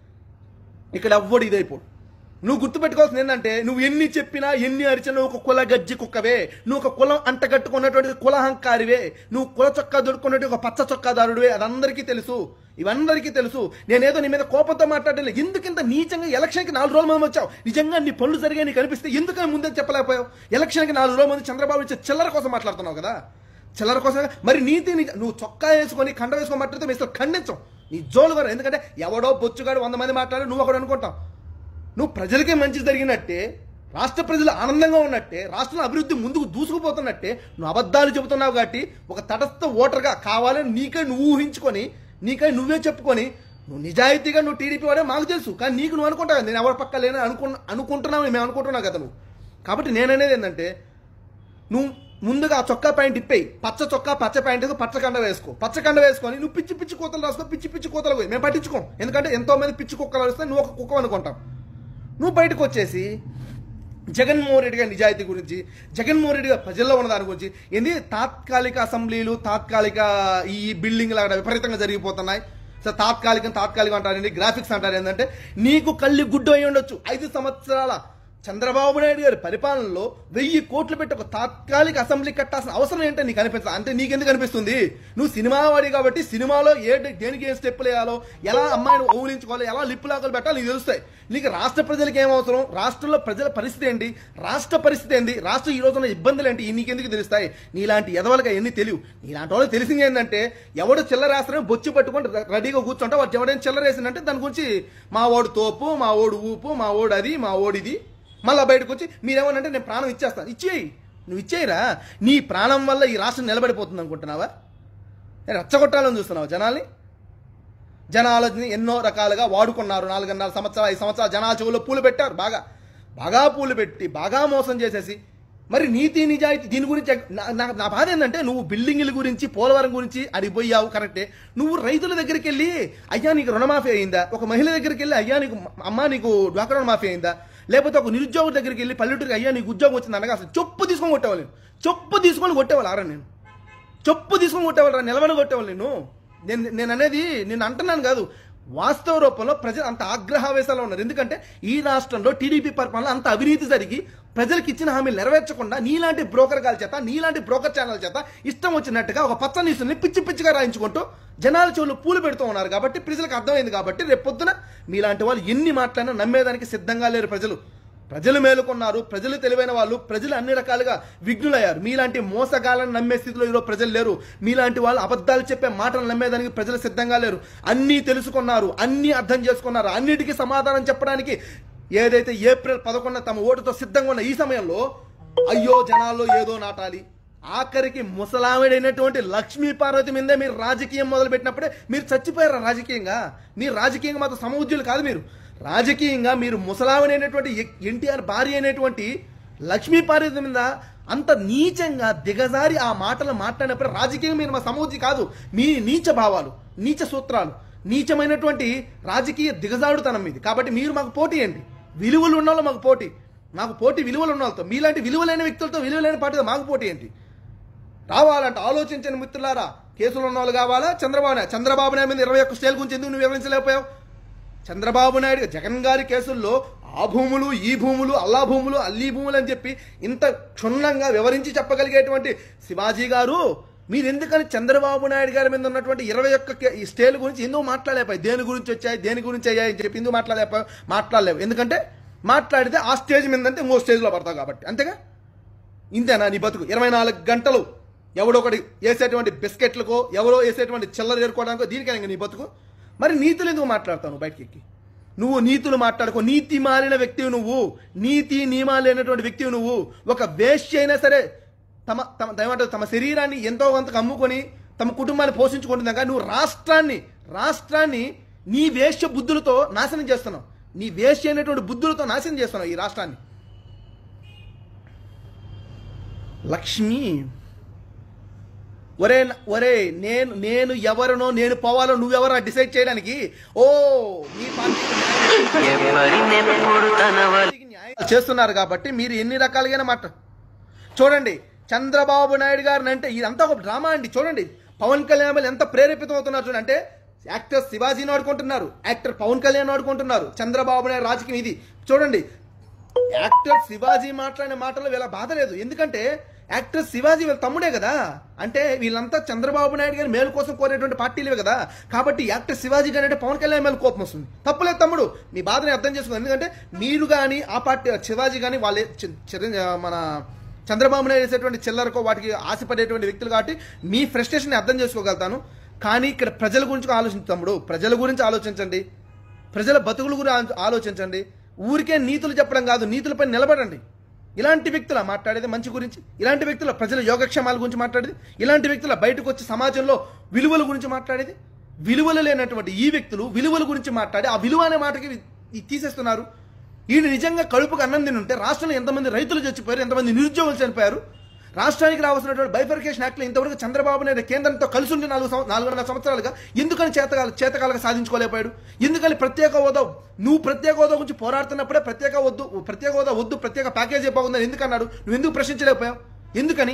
ఇక్కడ ఎవ్వడు ఇదైపోడు. నువ్వు గుర్తుపెట్టుకోవాల్సింది ఏంటంటే, నువ్వు ఎన్ని చెప్పినా ఎన్ని అరిచినా నువ్వు ఒక కుల గజ్జి కుక్కవే, నువ్వు ఒక కులం అంటగట్టుకున్నటువంటి కులహంకారివే, నువ్వు కుల చొక్కా దొరుకున్నటువంటి ఒక పచ్చ చొక్కాదారుడివే. అది అందరికీ తెలుసు, ఇవందరికీ తెలుసు. నేనేదో నీ మీద కోపంతో మాట్లాడలే. ఎందుకింత నీచంగా ఎలక్షన్కి నాలుగు రోజుల మంది వచ్చావు? నిజంగా నీ పనులు జరిగాయి నీకు అనిపిస్తే ఎందుకని ముందే చెప్పలేకపోయావు? ఎలక్షన్కి నాలుగు రోజుల మంది చంద్రబాబు ఇచ్చే చిల్లర కోసం మాట్లాడుతున్నావు కదా, చిల్లర కోసం. మరి నీతి నువ్వు చొక్కా వేసుకొని కండ వేసుకొని మాట్లాడితే మేము ఖండించం, నీ జోలు గారు. ఎందుకంటే ఎవడో బొచ్చుగాడు వంద మంది మాట్లాడి నువ్వు ఒకడు అనుకుంటావు. నువ్వు ప్రజలకే మంచి జరిగినట్టే, రాష్ట్ర ప్రజలు ఆనందంగా ఉన్నట్టే, రాష్ట్రం అభివృద్ధి ముందుకు దూసుకుపోతున్నట్టే నువ్వు అబద్ధాలు చెబుతున్నావు. కాబట్టి ఒక తటస్థ ఓటర్గా కావాలని నీకై నువ్వు ఊహించుకొని, నీకై నువ్వే చెప్పుకొని, నువ్వు నిజాయితీగా నువ్వు టీడీపీ వాడే మాకు తెలుసు, కానీ నీకు నువ్వు అనుకుంటావు నేను ఎవరి పక్క లేని అనుకు అనుకుంటున్నావు మేము అనుకుంటున్నావు కదా నువ్వు. కాబట్టి నేననేది ఏంటంటే, నువ్వు ముందుగా ఆ చొక్కా ప్యాంట్ ఇప్పేయి, పచ్చ చొక్కా పచ్చ ప్యాంట్ పచ్చ కండ వేసుకో, పచ్చ కండ వేసుకొని నువ్వు పిచ్చి పిచ్చి కూతలు రాసుకో, పిచ్చి పిచ్చి కూతలు పోయి మేము పట్టించుకోం. ఎందుకంటే ఎంతో మంది పిచ్చి కుక్కలు వస్తే నువ్వు ఒక కుక్క అనుకుంటాం. నువ్వు బయటకు వచ్చేసి జగన్మోహన్ రెడ్డి గారి నిజాయితీ గురించి, జగన్మోహన్ రెడ్డి గారు ప్రజల్లో ఉన్న దాని గురించి, ఏంది తాత్కాలిక అసెంబ్లీలు, తాత్కాలిక ఈ బిల్డింగ్లు అక్కడ విపరీతంగా జరిగిపోతున్నాయి. సో తాత్కాలికం తాత్కాలికం అంటారండి, గ్రాఫిక్స్ అంటారు. ఏంటంటే నీకు కళ్ళు గుడ్డు అయి ఉండొచ్చు. ఐదు సంవత్సరాల చంద్రబాబు నాయుడు గారి పరిపాలనలో వెయ్యి కోట్లు పెట్టి ఒక తాత్కాలిక అసెంబ్లీ కట్టాల్సిన అవసరం ఏంటో నీకు అనిపిస్తుంది. అంటే నీకెందుకు అనిపిస్తుంది? నువ్వు సినిమా వాడి కాబట్టి సినిమాలో ఏ దేనికి ఏ స్టెప్పులు వేయాలో, ఎలా అమ్మాయిని ఊహించుకోవాలో, ఎలా లిప్పు లాకలు పెట్టాలో నీకు తెలుస్తాయి. నీకు రాష్ట్ర ప్రజలకు ఏం అవసరం, రాష్ట్రంలో ప్రజల పరిస్థితి ఏంటి, రాష్ట్ర పరిస్థితి ఏంటి, రాష్ట్రం ఈ రోజున ఇబ్బందులు ఏంటి, నీకెందుకు తెలుస్తాయి? నీలాంటి ఎదవలుగా ఎన్ని తెలియవు. నీలాంటి వాళ్ళు తెలిసింది ఏంటంటే, ఎవడు చిల్లర వేస్తారని బొచ్చి పట్టుకొని రెడీగా కూర్చుంటా, వాడు ఎవడైనా చిల్లర వేసిందంటే దాని గురించి మా ఓడు తోపు, మా ఓడు ఊపు, మా ఓడు అది, మా ఓడిది, మళ్ళీ బయటకు వచ్చి మీరేమనంటే నేను ప్రాణం ఇచ్చేస్తాను. ఇచ్చేయి, నువ్వు ఇచ్చేయిరా. నీ ప్రాణం వల్ల ఈ రాష్ట్రం నిలబడిపోతుంది అనుకుంటున్నావా? రచ్చగొట్టాలని చూస్తున్నావు జనాల్ని. జనాలని ఎన్నో రకాలుగా వాడుకున్నారు. నాలుగున్నర సంవత్సరాలు ఐదు సంవత్సరాలు జనాల చెవుల్లో పూలు పెట్టారు, బాగా బాగా పూలు పెట్టి బాగా మోసం చేసేసి. మరి నీతి నిజాయితీ దీని గురించి నా బాధ ఏంటంటే, నువ్వు బిల్డింగ్ల గురించి పోలవరం గురించి అడిగిపోయావు కరెక్టే. నువ్వు రైతుల దగ్గరికి వెళ్ళి అయ్యా నీకు రుణమాఫీ అయిందా, ఒక మహిళ దగ్గరికి వెళ్ళి అయ్యా నీకు అమ్మ నీకు డ్వాక్రా రుణమాఫీ అయిందా, లేకపోతే ఒక నిరుద్యోగ దగ్గరికి వెళ్ళి పల్లెటూరికి అయ్యా నీకు ఉద్యోగం వచ్చింది అనగా అసలు చెప్పు తీసుకొని కొట్టేవాళ్ళు నేను చెప్పు తీసుకొని కొట్టేవాళ్ళు ఆరా నేను చెప్పు తీసుకొని కొట్టేవాళ్ళు రా నిలవని కొట్టేవాళ్ళు నేను నేను నేను అనేది నేను అంటున్నాను కాదు వాస్తవ రూపంలో ప్రజలు అంత ఆగ్రహావేశాలు ఉన్నారు. ఎందుకంటే ఈ రాష్ట్రంలో టీడీపీ పరిపాలన అంత అవినీతి జరిగి ప్రజలకు ఇచ్చిన హామీలు నెరవేర్చకుండా నీలాంటి బ్రోకర్ గాల చేత నీలాంటి బ్రోకర్ ఛానల్ చేత ఇష్టం వచ్చినట్టుగా ఒక పచ్చ న్యూస్ని పిచ్చి పిచ్చిగా రాయించుకుంటూ జనాల చెవులు పూలు పెడుతూ ఉన్నారు. కాబట్టి ప్రజలకు అర్థమైంది. కాబట్టి రేపు పొద్దున మీలాంటి వాళ్ళు ఎన్ని మాట్లాడినా నమ్మేదానికి సిద్ధంగా లేరు ప్రజలు. ప్రజలు మేలుకున్నారు, ప్రజలు తెలివైన వాళ్ళు, ప్రజలు అన్ని రకాలుగా విఘ్నులయ్యారు. మీలాంటి మోసగాళ్ళని నమ్మే స్థితిలో ఈరోజు ప్రజలు లేరు. మీలాంటి వాళ్ళు అబద్ధాలు చెప్పే మాటలు నమ్మేదానికి ప్రజలు సిద్ధంగా లేరు. అన్నీ తెలుసుకున్నారు, అన్నీ అర్థం చేసుకున్నారు. అన్నిటికీ సమాధానం చెప్పడానికి ఏదైతే ఏప్రిల్ పదకొండున తమ ఓటుతో సిద్ధంగా ఉన్న ఈ సమయంలో అయ్యో జనాల్లో ఏదో నాటాలి, ఆఖరికి ముసలావిడైనటువంటి లక్ష్మీ పార్వతి మీదే మీరు రాజకీయం మొదలు పెట్టినప్పుడే మీరు చచ్చిపోయారు. రాజకీయంగా మీరు రాజకీయంగా మాత్రం సమవుజ్యులు కాదు. మీరు రాజకీయంగా మీరు ముసలావిడైనటువంటి ఎన్టీఆర్ భార్య అయినటువంటి లక్ష్మీ పార్వతి మీద అంత నీచంగా దిగజారి ఆ మాటలు మాట్లాడినప్పుడు రాజకీయంగా మీరు మా సమవుజ్జి కాదు. మీ నీచ భావాలు, నీచ సూత్రాలు, నీచమైనటువంటి రాజకీయ దిగజారుడుతనం మీది. కాబట్టి మీరు మాకు పోటీ ఏంటి? విలువలు ఉన్న వాళ్ళు మాకు పోటీ, మాకు పోటీ విలువలు ఉన్న వాళ్ళతో. మీలాంటి విలువలైన వ్యక్తులతో విలువలైన పార్టీతో మాకు పోటీ ఏంటి? రావాలంటే ఆలోచించండి మిత్రులారా. కేసులు ఉన్న వాళ్ళు కావాలా? చంద్రబాబు నాయుడు చంద్రబాబు నాయుడు మీద ఇరవై ఒక్క స్టేల్ గురించి ఎందుకు నువ్వు వివరించలేకపోయావు? చంద్రబాబు నాయుడు జగన్ గారి కేసుల్లో ఆ భూములు ఈ భూములు అల్లా భూములు అల్లీ భూములు అని చెప్పి ఇంత క్షుణ్ణంగా వివరించి చెప్పగలిగేటువంటి శివాజీ గారు మీరు ఎందుకని చంద్రబాబు నాయుడు గారి మీద ఉన్నటువంటి ఇరవై ఒక్క ఈ స్టేల్ గురించి ఎందుకు మాట్లాడలేపాయి? దేని గురించి వచ్చాయి, దేని గురించి అయ్యాయి అని చెప్పి ఎందుకు మాట్లాడలేపాయి? మాట్లాడలేవు. ఎందుకంటే మాట్లాడితే ఆ స్టేజ్ మీద అంటే ఇంకో స్టేజ్లో పడతావు కాబట్టి. అంతేగా? ఇంతేనా నీ బతుకు? ఇరవై నాలుగు గంటలు ఎవడొకటి వేసేటువంటి బిస్కెట్లకో ఎవరో వేసేటువంటి చిల్లర ఏరుకోవడానికో దీనికైనా నీ బతుకు. మరి నీతులు ఎందుకు మాట్లాడతావు నువ్వు బయటకి ఎక్కి? నువ్వు నీతులు మాట్లాడుకో. నీతి మాలిన వ్యక్తివి నువ్వు, నీతి నియమాలు లేనటువంటి వ్యక్తివి నువ్వు. ఒక వేశ్య అయినా సరే తమ తమ ఏమంటారు తమ శరీరాన్ని ఎంతో కొంతకు అమ్ముకొని తమ కుటుంబాన్ని పోషించుకుంటుందాక నువ్వు రాష్ట్రాన్ని రాష్ట్రాన్ని నీ వేశ్య బుద్ధులతో నాశనం చేస్తున్నావు. నీ వేశ్య అయినటువంటి బుద్ధులతో నాశనం చేస్తున్నావు ఈ రాష్ట్రాన్ని. లక్ష్మి ఒరే ఒరే నేను నేను ఎవరినో నేను పోవాలో నువ్వెవరో డిసైడ్ చేయడానికి ఓ మీ పార్టీకి న్యాయం చేస్తున్నారు. కాబట్టి మీరు ఎన్ని రకాలుగా మాట చూడండి. చంద్రబాబు నాయుడు గారిని అంటే ఇదంతా ఒక డ్రామా అండి. చూడండి పవన్ కళ్యాణ్ ఎంత ప్రేరేపితం అవుతున్నారు చూడండి. అంటే యాక్టర్ శివాజీని ఆడుకుంటున్నారు, యాక్టర్ పవన్ కళ్యాణ్ ఆడుకుంటున్నారు. చంద్రబాబు నాయుడు రాజకీయం ఇది చూడండి. యాక్టర్ శివాజీ మాట్లాడిన మాటలు వీళ్ళ బాధ లేదు. ఎందుకంటే యాక్టర్ శివాజీ వీళ్ళ తమ్ముడే కదా. అంటే వీళ్ళంతా చంద్రబాబు నాయుడు గారి మేలు కోసం కోరేటువంటి పార్టీలే కదా. కాబట్టి యాక్టర్ శివాజీ గారి అంటే పవన్ కళ్యాణ్ మేలు కోపం వస్తుంది. తప్పులేదు తమ్ముడు, మీ బాధని అర్థం చేసుకోండి. ఎందుకంటే మీరు కానీ ఆ పార్టీ శివాజీ కానీ వాళ్ళే మన చంద్రబాబు నాయుడు వేసేటువంటి చిల్లరకో వాటికి ఆశపడేటువంటి వ్యక్తులు కాబట్టి మీ ఫ్రస్ట్రేషన్ అర్థం చేసుకోగలుగుతాను. కానీ ఇక్కడ ప్రజల గురించి ఆలోచించు తమ్ముడు. ప్రజల గురించి ఆలోచించండి, ప్రజల బతుకుల గురించి ఆలోచించండి. ఊరికే నీతులు చెప్పడం కాదు, నీతులపై నిలబడండి. ఇలాంటి వ్యక్తుల మాట్లాడేది మంచి గురించి, ఇలాంటి వ్యక్తుల ప్రజల యోగక్షేమాల గురించి మాట్లాడేది, ఇలాంటి వ్యక్తుల బయటకు వచ్చి సమాజంలో విలువల గురించి మాట్లాడేది. విలువలు లేనటువంటి ఈ వ్యక్తులు విలువల గురించి మాట్లాడి ఆ విలువ అనే మాటకి తీసేస్తున్నారు. వీడు నిజంగా కడుపుకు అన్నం తిని ఉంటే రాష్ట్రంలో ఎంతమంది రైతులు చచ్చిపోయారు, ఎంతమంది నిరుద్యోగులు చనిపోయారు. రాష్ట్రానికి రావాల్సినటువంటి బైఫర్కేషన్ యాక్ట్లో ఇంతవరకు చంద్రబాబు నాయుడు కేంద్రంతో కలిసి ఉండి నాలుగు నాలుగున్నర సంవత్సరాలుగా ఎందుకని చేతకాల చేతకాలుగా సాధించుకోలేకపోయాడు? ఎందుకని ప్రత్యేక హోదా నువ్వు ప్రత్యేక హోదా గురించి పోరాడుతున్నప్పుడే ప్రత్యేక వద్దు ప్రత్యేక హోదా వద్దు ప్రత్యేక ప్యాకేజీ బాగుందని ఎందుకన్నాడు? నువ్వు ఎందుకు ప్రశ్నించలేకపోయావు? ఎందుకని?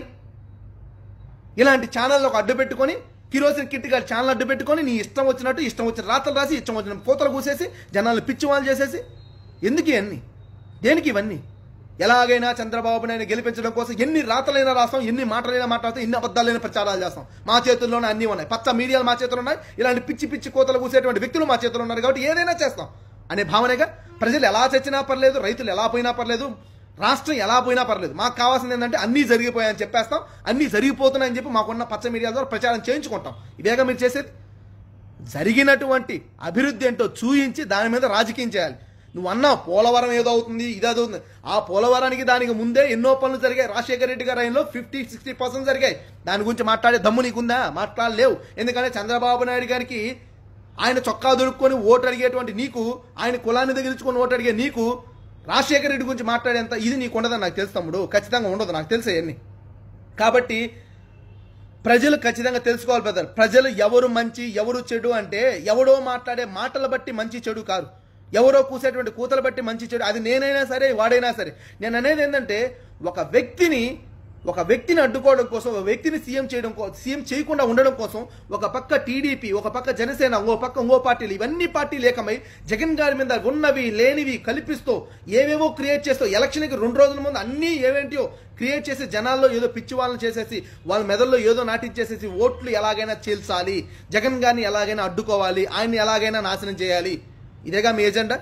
ఇలాంటి ఛానల్లో ఒక అడ్డు పెట్టుకొని కిరోసిన్ కిట్ గారి ఛానల్ అడ్డు పెట్టుకొని నీ ఇష్టం వచ్చినట్టు ఇష్టం వచ్చిన రాతలు రాసి ఇష్టం వచ్చిన కోతలు కూసేసి జనాలను పిచ్చి వాళ్ళు చేసేసి ఎందుకు ఇవన్నీ? దేనికి ఇవన్నీ? ఎలాగైనా చంద్రబాబు నాయుడు గెలిపించడం కోసం ఎన్ని రాతలైనా రాస్తాం, ఎన్ని మాటలైనా మాట్లాడతాం, ఎన్ని అబద్ధాలైనా ప్రచారాలు చేస్తాం. మా చేతుల్లోనే అన్నీ ఉన్నాయి. పచ్చ మీడియాలు మా చేతులు ఉన్నాయి. ఇలాంటి పిచ్చి పిచ్చి కోతలు కూసేటువంటి వ్యక్తులు మా చేతులు ఉన్నారు. కాబట్టి ఏదైనా చేస్తాం అనే భావనగా ప్రజలు ఎలా చచ్చినా పర్లేదు, రైతులు ఎలా పోయినా పర్లేదు, రాష్ట్రం ఎలా పోయినా పర్లేదు. మాకు కావాల్సింది ఏంటంటే అన్నీ జరిగిపోయాయని చెప్పేస్తాం, అన్నీ జరిగిపోతున్నాయని చెప్పి మాకున్న పచ్చ మీడియా ద్వారా ప్రచారం చేయించుకుంటాం. ఇదేగా మీరు చేసేది. జరిగినటువంటి అభివృద్ధి ఏంటో చూయించి దాని మీద రాజకీయం చేయాలి. నువ్వు అన్నావు పోలవరం ఏదో అవుతుంది, ఇది అవుతుంది. ఆ పోలవరానికి దానికి ముందే ఎన్నో పనులు జరిగాయి. రాజశేఖర రెడ్డి గారి ఆయనలో ఫిఫ్టీ సిక్స్టీ పర్సెంట్ జరిగాయి. దాని గురించి మాట్లాడే దమ్ము నీకుందా? మాట్లాడలేవు. ఎందుకంటే చంద్రబాబు నాయుడు గారికి ఆయన చొక్కా దొరుకుకొని ఓటు అడిగేటువంటి నీకు, ఆయన కులాన్ని దగ్గరించుకొని ఓటు అడిగే నీకు రాజశేఖర రెడ్డి గురించి మాట్లాడేంత ఇది నీకు ఉండదని నాకు తెలుసు తమ్ముడు. ఖచ్చితంగా ఉండదు, నాకు తెలుసు అవన్నీ. కాబట్టి ప్రజలు ఖచ్చితంగా తెలుసుకోవాలి బ్రదర్. ప్రజలు ఎవరు మంచి ఎవరు చెడు అంటే ఎవడో మాట్లాడే మాటలు బట్టి మంచి చెడు కాదు. ఎవరో కూసేటువంటి కూతలు బట్టి మంచి చెడు అది నేనైనా సరే వాడైనా సరే. నేను అనేది ఏంటంటే ఒక వ్యక్తిని ఒక వ్యక్తిని అడ్డుకోవడం కోసం, ఒక వ్యక్తిని సీఎం చేయడం కోసం, సీఎం చేయకుండా ఉండడం కోసం ఒక పక్క టీడీపీ, ఒక పక్క జనసేన, ఇంకో పక్క ఇంకో పార్టీలు, ఇవన్నీ పార్టీలు ఏకమై జగన్ గారి మీద ఉన్నవి లేనివి కల్పిస్తూ ఏవేవో క్రియేట్ చేస్తూ ఎలక్షన్కి రెండు రోజుల ముందు అన్నీ ఏవేంటియో క్రియేట్ చేసి జనాల్లో ఏదో పిచ్చి వాళ్ళని చేసేసి వాళ్ళ మెదల్లో ఏదో నాటించేసేసి ఓట్లు ఎలాగైనా చీల్చాలి, జగన్ గారిని ఎలాగైనా అడ్డుకోవాలి, ఆయన్ని ఎలాగైనా నాశనం చేయాలి, ఇదేగా మీ ఎజెండా.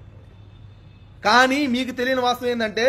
కానీ మీకు తెలియని వాస్తవం ఏంటంటే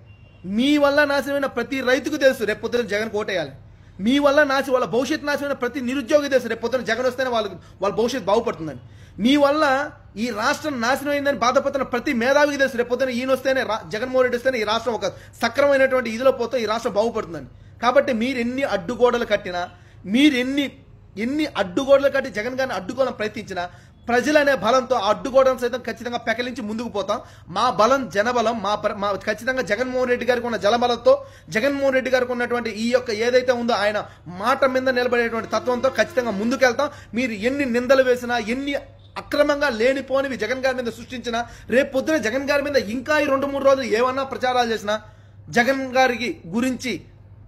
మీ వల్ల నాశనమైన ప్రతి రైతుకు తెలుసు రేపు పొద్దున జగన్ కోటేయాలి. మీ వల్ల నాశ వాళ్ళ భవిష్యత్తు నాశనమైన ప్రతి నిరుద్యోగి తెలుసు రేపు పొద్దున జగన్ వస్తేనే వాళ్ళకి వాళ్ళ భవిష్యత్తు బాగుపడుతుందని. మీ వల్ల ఈ రాష్ట్రం నాశనం అయిందని బాధపడుతున్న ప్రతి మేధావికి తెలుసు రేపు పొద్దున ఈయన వస్తేనే జగన్మోహన్ రెడ్డి వస్తేనే ఈ రాష్ట్రం ఒక సక్రమైనటువంటి ఇదిలో పోతే ఈ రాష్ట్రం బాగుపడుతుందని. కాబట్టి మీరు ఎన్ని అడ్డుగోడలు కట్టినా, మీరు ఎన్ని ఎన్ని అడ్డుగోడలు కట్టి జగన్ గారిని అడ్డుకోవాలని ప్రయత్నించినా ప్రజలనే బలంతో అడ్డుకోవడం సైతం ఖచ్చితంగా పెకలించి ముందుకు పోతాం. మా బలం జనబలం, మా మా ఖచ్చితంగా జగన్మోహన్ రెడ్డి గారికి ఉన్న జలబలంతో, జగన్మోహన్ రెడ్డి గారికి ఉన్నటువంటి ఈ యొక్క ఏదైతే ఉందో ఆయన మాట మీద నిలబడేటువంటి తత్వంతో ఖచ్చితంగా ముందుకెళ్తాం. మీరు ఎన్ని నిందలు వేసినా, ఎన్ని అక్రమంగా లేనిపోనివి జగన్ గారి మీద సృష్టించినా, రేపు పొద్దున జగన్ గారి మీద ఇంకా ఈ రెండు మూడు రోజులు ఏమన్నా ప్రచారాలు చేసినా జగన్ గారికి గురించి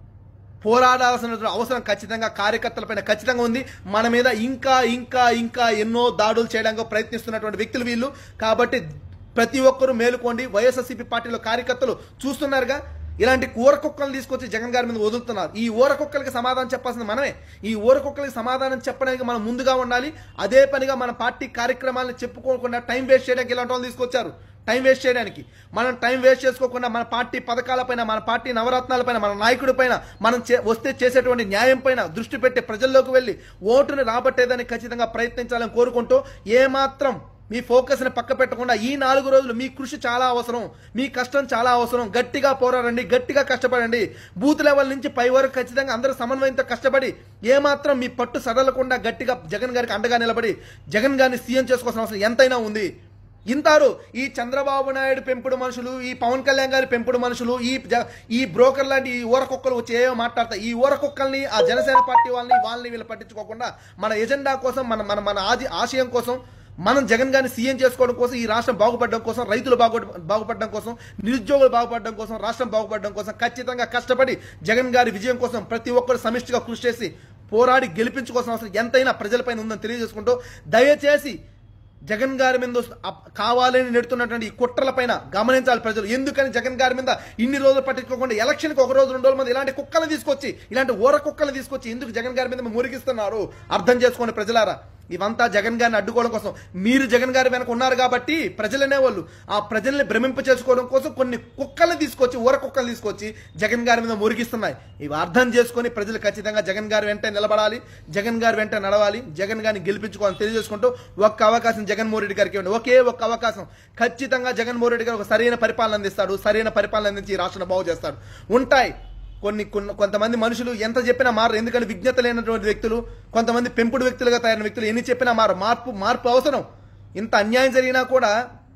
పోరాడాల్సిన అవసరం ఖచ్చితంగా కార్యకర్తలపైన ఖచ్చితంగా ఉంది. మన మీద ఇంకా ఇంకా ఇంకా ఎన్నో దాడులు చేయడానికి ప్రయత్నిస్తున్నటువంటి వ్యక్తులు వీళ్ళు. కాబట్టి ప్రతి ఒక్కరూ మేలుకోండి. వైఎస్ఆర్సీపీ పార్టీలో కార్యకర్తలు చూస్తున్నారుగా, ఇలాంటి ఊర కుక్కలను తీసుకొచ్చి జగన్ గారి మీద వదులుతున్నారు. ఈ ఊర కుక్కలకి సమాధానం చెప్పాల్సింది మనమే. ఈ ఊర కుక్కలకి సమాధానం చెప్పడానికి మనం ముందుగా ఉండాలి. అదే పనిగా మన పార్టీ కార్యక్రమాలను చెప్పుకోకుండా టైం వేస్ట్ చేయడానికి ఇలాంటి వాళ్ళు తీసుకొచ్చారు. టైం వేస్ట్ చేయడానికి మనం టైం వేస్ట్ చేసుకోకుండా మన పార్టీ పథకాలపైన, మన పార్టీ నవరత్నాలపైన, మన నాయకుడి పైన, మనం వస్తే చేసేటువంటి న్యాయం పైన దృష్టి పెట్టి ప్రజల్లోకి వెళ్ళి ఓటుని రాబట్టేదానికి ఖచ్చితంగా ప్రయత్నించాలని కోరుకుంటూ, ఏమాత్రం మీ ఫోకస్ని పక్క పెట్టకుండా ఈ నాలుగు రోజులు మీ కృషి చాలా అవసరం, మీ కష్టం చాలా అవసరం. గట్టిగా పోరాడండి, గట్టిగా కష్టపడండి. బూత్ లెవెల్ నుంచి పై వరకు ఖచ్చితంగా అందరూ సమన్వయంతో కష్టపడి ఏమాత్రం మీ పట్టు సడలకుండా గట్టిగా జగన్ గారికి అండగా నిలబడి జగన్ గారిని సీఎం చేసుకోవాల్సిన అవసరం ఎంతైనా ఉంది. ఇంతారు ఈ చంద్రబాబు నాయుడు పెంపుడు మనుషులు, ఈ పవన్ కళ్యాణ్ గారి పెంపుడు మనుషులు, ఈ ఈ బ్రోకర్ లాంటి ఈ ఊర కుక్కలు వచ్చి ఏమో మాట్లాడతాయి. ఈ ఊర కుక్కల్ని, ఆ జనసేన పార్టీ వాళ్ళని వాళ్ళని వీళ్ళు పట్టించుకోకుండా మన ఎజెండా కోసం, మన మన మన ఆది ఆశయం కోసం, మనం జగన్ గారిని సీఎం చేసుకోవడం కోసం, ఈ రాష్ట్రం బాగుపడడం కోసం, రైతులు బాగు బాగుపడడం కోసం, నిరుద్యోగులు బాగుపడడం కోసం, రాష్ట్రం బాగుపడడం కోసం ఖచ్చితంగా కష్టపడి జగన్ గారి విజయం కోసం ప్రతి ఒక్కరు సమిష్టిగా కృషి చేసి పోరాడి గెలిపించుకోవాల్సిన అవసరం ఎంతైనా ప్రజలపైన ఉందని తెలియజేసుకుంటూ, దయచేసి జగన్ గారి మీద కావాలని నెడుతున్నటువంటి ఈ కుట్రలపైన గమనించాలి ప్రజలు. ఎందుకని జగన్ గారి మీద ఇన్ని రోజులు పట్టించుకోకుండా ఎలక్షన్కి ఒక రోజు రెండు రోజుల మంది ఇలాంటి కుక్కలు తీసుకొచ్చి, ఇలాంటి ఊర కుక్కలు తీసుకొచ్చి ఎందుకు జగన్ గారి మీద మురిగిస్తున్నారు అర్థం చేసుకోండి ప్రజలారా. ఇవంతా జగన్ గారిని అడ్డుకోవడం కోసం. మీరు జగన్ గారి వెనక ఉన్నారు కాబట్టి ప్రజలనే వాళ్ళు ఆ ప్రజల్ని భ్రమింప చేసుకోవడం కోసం కొన్ని కుక్కల్ని తీసుకొచ్చి, ఊర కుక్కలు తీసుకొచ్చి జగన్ గారి మీద మురిగిస్తున్నాయి. ఇవి అర్థం చేసుకొని ప్రజలు ఖచ్చితంగా జగన్ గారి వెంట నిలబడాలి, జగన్ గారి వెంట నడవాలి, జగన్ గారిని గెలిపించుకోవాలని తెలియజేసుకుంటూ, ఒక్క అవకాశం జగన్మోహన్ రెడ్డి గారికి ఇవ్వండి. ఒకే ఒక్క అవకాశం. ఖచ్చితంగా జగన్మోహన్ రెడ్డి గారు ఒక సరైన పరిపాలన అందిస్తాడు, సరైన పరిపాలన అందించి ఈ రాష్ట్రాన్ని బాగు చేస్తాడు. ఉంటాయి కొన్ని కొంతమంది మనుషులు ఎంత చెప్పినా మారు. ఎందుకంటే విజ్ఞత లేనటువంటి వ్యక్తులు, కొంతమంది పెంపుడు వ్యక్తులుగా తయారైన వ్యక్తులు ఎన్ని చెప్పినా మారు. మార్పు మార్పు అవసరం. ఇంత అన్యాయం జరిగినా కూడా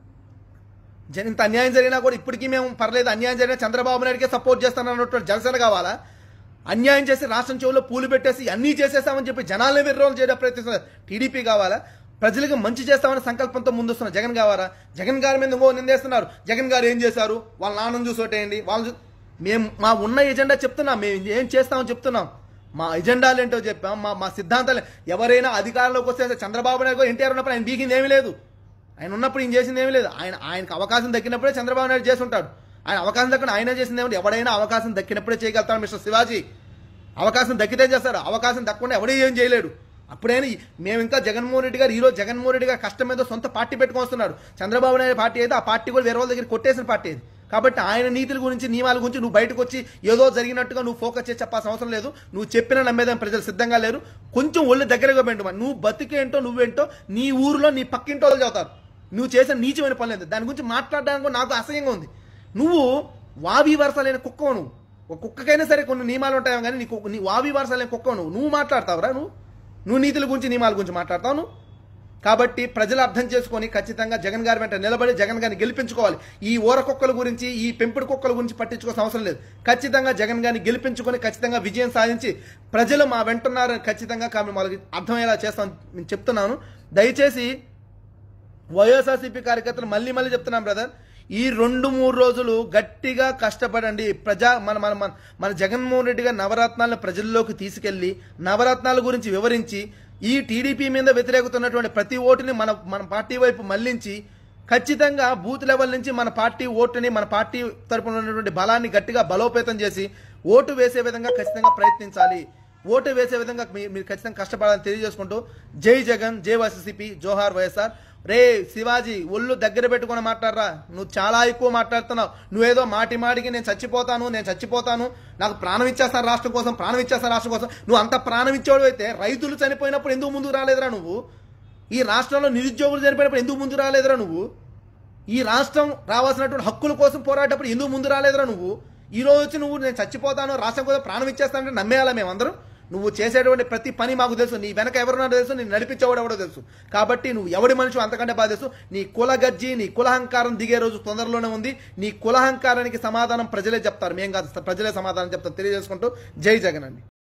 ఇంత అన్యాయం జరిగినా కూడా ఇప్పటికీ మేము పర్లేదు, అన్యాయం జరిగినా చంద్రబాబు నాయుడికే సపోర్ట్ చేస్తానన్నటువంటి జనసేన కావాలా? అన్యాయం చేసి రాష్ట్రం చెవుల్లో పూలు పెట్టేసి అన్నీ చేసేస్తామని చెప్పి జనాలనే విర్రోలు చేయడం ప్రయత్నిస్తున్నారు టీడీపీ కావాలా? ప్రజలకు మంచి చేస్తామని సంకల్పంతో ముందుస్తున్నారు జగన్ కావాలా? జగన్ గారి మీద ఇంకో నిందేస్తున్నారు. జగన్ గారు ఏం చేశారు, వాళ్ళ నాన్నను చూసి ఓటేయండి, వాళ్ళు మేము మా ఉన్న ఎజెండా చెప్తున్నాం, మేము ఏం చేస్తామని చెప్తున్నాం, మా ఎజెండాలు ఏంటో చెప్పాం, మా మా సిద్ధాంతాలు. ఎవరైనా అధికారంలోకి వస్తే చంద్రబాబు నాయుడు ఎన్టీఆర్ ఉన్నప్పుడు ఆయన బీకింది ఏమీ లేదు, ఆయన ఉన్నప్పుడు ఈయన చేసింది ఏమీ లేదు. ఆయన ఆయనకు అవకాశం దక్కినప్పుడే చంద్రబాబు నాయుడు చేసి ఉంటాడు. ఆయన అవకాశం దక్కకుండా ఆయన చేసింది ఏమిటి? ఎవడైనా అవకాశం దక్కినప్పుడే చేయగలుగుతాడు మిస్టర్ శివాజీ. అవకాశం దక్కితే చేస్తాడు, అవకాశం దక్కకుండా ఎవడే ఏం చేయలేడు. అప్పుడైనా మేము ఇంకా జగన్మోహన్ రెడ్డి గారు ఈరోజు జగన్మోహన్ రెడ్డి గారు కష్టం మీద సొంత పార్టీ పెట్టుకొని వస్తున్నాడు. చంద్రబాబు నాయుడు పార్టీ అయితే ఆ పార్టీ కూడా వేరే వాళ్ళ దగ్గర కొట్టేసిన పార్టీ అది. కాబట్టి ఆయన నీతుల గురించి, నియమాల గురించి నువ్వు బయటకు వచ్చి ఏదో జరిగినట్టుగా నువ్వు ఫోకస్ చేసి చెప్పాల్సిన అవసరం లేదు. నువ్వు చెప్పిన నమ్మేదాన్ని ప్రజలు సిద్ధంగా లేరు. కొంచెం ఒళ్ళు దగ్గరగా పెట్టు. నువ్వు బతికేంటో నువ్వేంటో నీ ఊరిలో నీ పక్కింటో వాళ్ళు చదువుతారు. నువ్వు చేసే నీచమైన పని లేదు. దాని గురించి మాట్లాడడానికి నాకు అసహ్యంగా ఉంది. నువ్వు వావి వరసలేని కుక్కవు. నువ్వు ఒక కుక్కకైనా సరే కొన్ని నియమాలు ఉంటాయో కానీ నీకు నీ వావి వరసలేని కుక్కవు. నువ్వు నువ్వు మాట్లాడతావురా? నువ్వు నువ్వు నీతుల గురించి, నియమాల గురించి మాట్లాడతావు నువ్వు. కాబట్టి ప్రజలు అర్థం చేసుకొని ఖచ్చితంగా జగన్ గారి వెంట నిలబడి జగన్ గారిని గెలిపించుకోవాలి. ఈ ఊర కుక్కల గురించి, ఈ పెంపుడు కుక్కల గురించి పట్టించుకోవాల్సిన అవసరం లేదు. ఖచ్చితంగా జగన్ గారిని గెలిపించుకొని ఖచ్చితంగా విజయం సాధించి ప్రజలు మా వెంటున్నారని ఖచ్చితంగా వాళ్ళకి అర్థమయ్యేలా చేస్తామని నేను చెప్తున్నాను. దయచేసి వైఎస్ఆర్సీపీ కార్యకర్తలు మళ్ళీ మళ్ళీ చెప్తున్నాం బ్రదర్, ఈ రెండు మూడు రోజులు గట్టిగా కష్టపడండి. ప్రజా మన మన మన మన జగన్మోహన్ రెడ్డి గారి నవరత్నాలను ప్రజల్లోకి తీసుకెళ్లి నవరత్నాల గురించి వివరించి ఈ టీడీపీ మీద వ్యతిరేకుతున్నటువంటి ప్రతి ఓటుని మన మన పార్టీ వైపు మళ్లించి ఖచ్చితంగా బూత్ లెవెల్ నుంచి మన పార్టీ ఓటుని మన పార్టీ తరపున ఉన్నటువంటి బలాన్ని గట్టిగా బలోపేతం చేసి ఓటు వేసే విధంగా ఖచ్చితంగా ప్రయత్నించాలి. ఓటు వేసే విధంగా మీరు ఖచ్చితంగా కష్టపడాలని తెలియజేసుకుంటూ జై జగన్, జై వైఎస్ఆర్సీపీ, జోహార్ వైఎస్ఆర్. రే శివాజీ, ఒళ్ళు దగ్గర పెట్టుకుని మాట్లాడరా, నువ్వు చాలా ఎక్కువ మాట్లాడుతున్నావు. నువ్వేదో మాటి మాటికి నేను చచ్చిపోతాను నేను చచ్చిపోతాను నాకు ప్రాణం ఇచ్చేస్తాను రాష్ట్రం కోసం ప్రాణం ఇచ్చేస్తాను రాష్ట్రం కోసం. నువ్వు అంత ప్రాణం ఇచ్చేవాడు అయితే రైతులు చనిపోయినప్పుడు ఎందుకు ముందుకు రాలేదురా నువ్వు? ఈ రాష్ట్రంలో నిరుద్యోగులు చనిపోయినప్పుడు ఎందుకు ముందు రాలేదురా నువ్వు? ఈ రాష్ట్రం రావాల్సినటువంటి హక్కుల కోసం పోరాటప్పుడు ఎందుకు ముందు రాలేదురా నువ్వు? ఈ రోజు వచ్చి నువ్వు నేను చచ్చిపోతాను రాష్ట్రం కోసం ప్రాణం ఇచ్చేస్తానంటే నమ్మేయాలా మేమందరం? నువ్వు చేసేటువంటి ప్రతి పని మాకు తెలుసు, నీ వెనక ఎవరున్నారో తెలుసు, నేను నడిపించేవాడు ఎవడో తెలుసు. కాబట్టి నువ్వు ఎవడి మనిషి అంతకంటే బాగా తెలుసు. నీ కుల గజ్జి, నీ కులహంకారం దిగే రోజు తొందరలోనే ఉంది. నీ కులహంకారానికి సమాధానం ప్రజలే చెప్తారు, మేం కాదు, ప్రజలే సమాధానం చెప్తారు. తెలియజేసుకుంటూ జై జగన్ అండి.